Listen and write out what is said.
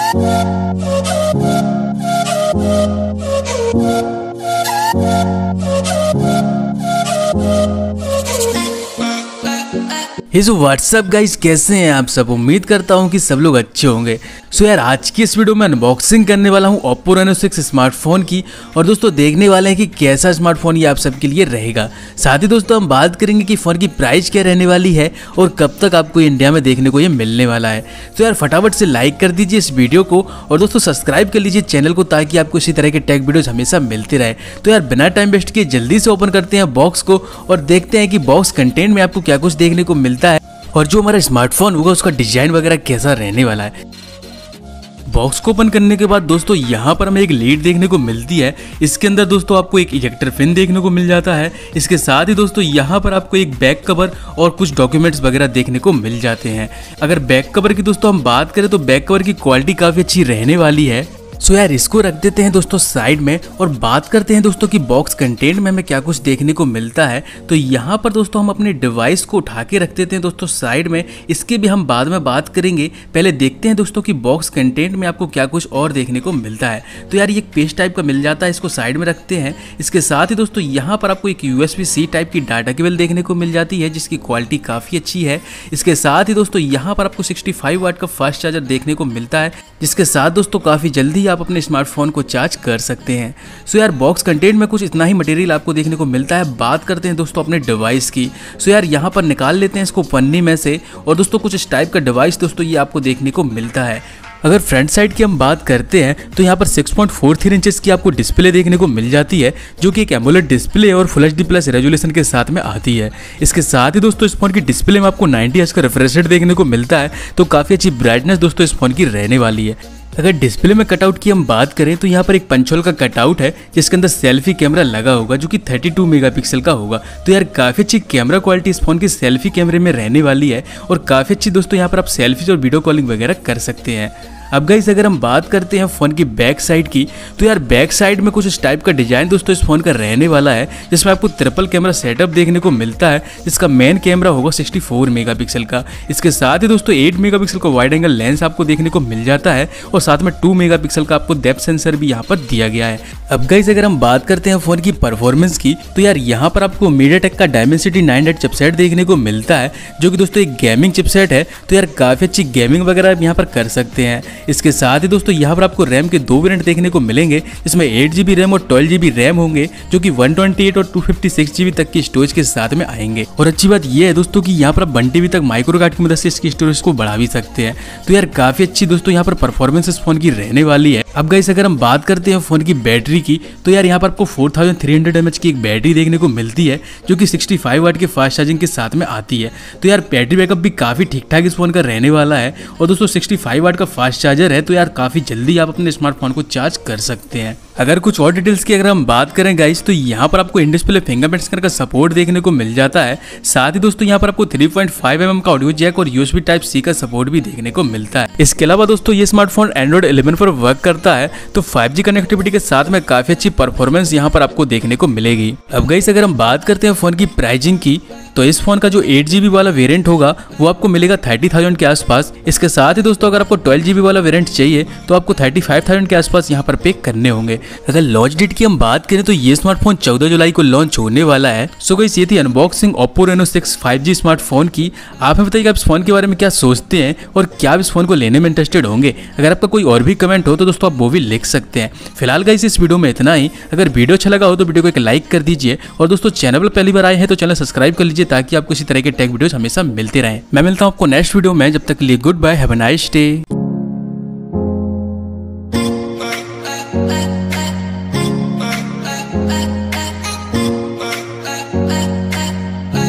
हे so what's up guys, कैसे हैं आप सब। उम्मीद करता हूं कि सब लोग अच्छे होंगे। सो यार आज की इस वीडियो में अनबॉक्सिंग करने वाला हूं Oppo Reno 6 स्मार्टफोन की। और दोस्तों देखने वाले हैं कि कैसा स्मार्टफोन ये आप सबके लिए रहेगा। साथ ही दोस्तों हम बात करेंगे कि फ़ोन की प्राइस क्या रहने वाली है और कब तक आपको इंडिया में देखने को ये मिलने वाला है। तो यार फटाफट से लाइक कर दीजिए इस वीडियो को और दोस्तों सब्सक्राइब कर लीजिए चैनल को, ताकि आपको इसी तरह के टेक वीडियोज हमेशा मिलते रहे। तो यार बिना टाइम वेस्ट किए जल्दी से ओपन करते हैं बॉक्स को और देखते हैं कि बॉक्स कंटेंट में आपको क्या कुछ देखने को मिलता है और जो हमारा स्मार्टफोन होगा उसका डिजाइन वगैरह कैसा रहने वाला है। बॉक्स को ओपन करने के बाद दोस्तों यहाँ पर हमें एक लीड देखने को मिलती है। इसके अंदर दोस्तों आपको एक इजेक्टर पिन देखने को मिल जाता है। इसके साथ ही दोस्तों यहाँ पर आपको एक बैक कवर और कुछ डॉक्यूमेंट्स वगैरह देखने को मिल जाते हैं। अगर बैक कवर की दोस्तों हम बात करें तो बैक कवर की क्वालिटी काफ़ी अच्छी रहने वाली है। सो यार इसको रख देते हैं दोस्तों साइड में और बात करते हैं दोस्तों कि बॉक्स कंटेंट में हमें क्या कुछ देखने को मिलता है। तो यहाँ पर दोस्तों हम अपने डिवाइस को उठा के रख देते हैं दोस्तों साइड में। इसके भी हम बाद में बात करेंगे। पहले देखते हैं दोस्तों कि बॉक्स कंटेंट में आपको क्या कुछ और देखने को मिलता है। तो यार ये एक पेज टाइप का मिल जाता है, इसको साइड में रखते हैं। इसके साथ ही दोस्तों यहाँ पर आपको एक USB-C टाइप की डाटा केबल देखने को मिल जाती है, जिसकी क्वालिटी काफ़ी अच्छी है। इसके साथ ही दोस्तों यहाँ पर आपको 65 वाट का फास्ट चार्जर देखने को मिलता है, जिसके साथ दोस्तों काफ़ी जल्दी आप अपने स्मार्टफोन को चार्ज कर सकते हैं। सो यार बॉक्स कंटेंट में कुछ इतना ही मटेरियल आपको देखने को मिलता है। बात करते हैं दोस्तों अपने डिवाइस की। सो यार यहाँ पर निकाल लेते हैं इसको पन्नी में से और दोस्तों कुछ इस टाइप का डिवाइस दोस्तों ये आपको देखने को मिलता है। अगर फ्रंट साइड की हम बात करते हैं तो यहाँ पर 6.43 इंचेस की आपको डिस्प्ले देखने को मिल जाती है, जो कि एक एमोलेड डिस्प्ले और फुल HD प्लस रेजोल्यूशन के साथ में आती है। इसके साथ ही दोस्तों इस फोन की डिस्प्ले में आपको 90 हर्ट्ज का रिफ्रेश रेट देखने को मिलता है, तो काफ़ी अच्छी ब्राइटनेस दोस्तों इस फोन की रहने वाली है। अगर डिस्प्ले में कटआउट की हम बात करें तो यहाँ पर एक पंच होल का कटआउट है, जिसके अंदर सेल्फी कैमरा लगा होगा, जो कि 32 मेगापिक्सल का होगा। तो यार काफ़ी अच्छी कैमरा क्वालिटी इस फोन की सेल्फी कैमरे में रहने वाली है और काफ़ी अच्छी दोस्तों यहाँ पर आप सेल्फीज और वीडियो कॉलिंग वगैरह कर सकते हैं। अब गाइस अगर हम बात करते हैं फ़ोन की बैक साइड की, तो यार बैक साइड में कुछ इस टाइप का डिजाइन दोस्तों इस फोन का रहने वाला है, जिसमें आपको ट्रिपल कैमरा सेटअप देखने को मिलता है, जिसका मेन कैमरा होगा 64 मेगापिक्सल का। इसके साथ ही दोस्तों 8 मेगापिक्सल का वाइड एंगल लेंस आपको देखने को मिल जाता है और साथ में 2 मेगापिक्सल का आपको डेप्थ सेंसर भी यहाँ पर दिया गया है। अब गाइस अगर हम बात करते हैं फ़ोन की परफॉर्मेंस की, तो यार यहाँ पर आपको मीडियाटेक का डायमेंसिटी 900 चिपसेट देखने को मिलता है, जो कि दोस्तों एक गेमिंग चिपसेट है। तो यार काफ़ी अच्छी गेमिंग वगैरह आप यहाँ पर कर सकते हैं। इसके साथ ही दोस्तों यहाँ पर आपको रैम के 2 वेरिएंट देखने को मिलेंगे, जिसमें 8GB रैम और 12GB रैम होंगे, जो कि 128 और 256GB तक की स्टोरेज के साथ में आएंगे। और अच्छी बात यह है दोस्तों कि यहाँ पर आप 1TB तक माइक्रो कार्ड की मदद से इसकी स्टोरेज को बढ़ा भी सकते हैं। तो यार काफ़ी अच्छी दोस्तों यहाँ पर परफॉर्मेंस इस फोन की रहने वाली है। अब गाइस अगर हम बात करते हैं फ़ोन की बैटरी की, तो यार यहाँ पर आपको 4300 mAh की एक बैटरी देखने को मिलती है, जो कि 65 वाट के फास्ट चार्जिंग के साथ में आती है। तो यार बैटरी बैकअप भी काफ़ी ठीक ठाक इस फोन का रहने वाला है और दोस्तों 65 वाट का फास्ट चार्जर है, तो यार काफ़ी जल्दी आप अपने स्मार्टफोन को चार्ज कर सकते हैं। अगर कुछ और डिटेल्स की अगर हम बात करें गाइस, तो यहाँ पर आपको इन डिस्प्ले फिंगरप्रिंट स्कैनर का सपोर्ट देखने को मिल जाता है। साथ ही दोस्तों यहाँ पर आपको 3.5mm का ऑडियो जैक और USB Type-C का सपोर्ट भी देखने को मिलता है। इसके अलावा दोस्तों ये स्मार्टफोन Android 11 पर वर्क करता है, तो 5G कनेक्टिविटी के साथ में काफ़ी अच्छी परफॉर्मेंस यहाँ पर आपको देखने को मिलेगी। अब गाइस अगर हम बात करते हैं फ़ोन की प्राइसिंग की, तो इस फोन का जो 8GB वाला वेरिएंट होगा वो आपको मिलेगा 30,000 के आसपास। इसके साथ ही दोस्तों अगर आपको 12GB वाला वेरिएंट चाहिए तो आपको 35,000 के आसपास यहाँ पर पे करने होंगे। अगर लॉन्च डेट की हम बात करें तो ये स्मार्टफोन 14 जुलाई को लॉन्च होने वाला है। सो गाइस ये थी unboxing Oppo Reno 6 5G smartphone की। आप हमें बताइए आप इस फोन के बारे में क्या सोचते हैं और क्या आप इस फोन को लेने में इंटरेस्टेड होंगे। अगर आपका कोई और भी कमेंट हो तो दोस्तों आप वो भी लिख सकते हैं। फिलहाल गाइस इस वीडियो में इतना ही। अगर वीडियो अच्छा लगा हो तो वीडियो को एक लाइक कर दीजिए और दोस्तों चैनल पर पहली बार आए हैं तो चैनल सब्सक्राइब कर लीजिए, ताकि आपको इसी तरह के टेक वीडियोस हमेशा मिलते रहें। मैं मिलता हूं आपको नेक्स्ट वीडियो में, जब तक के लिए goodbye, have a nice day.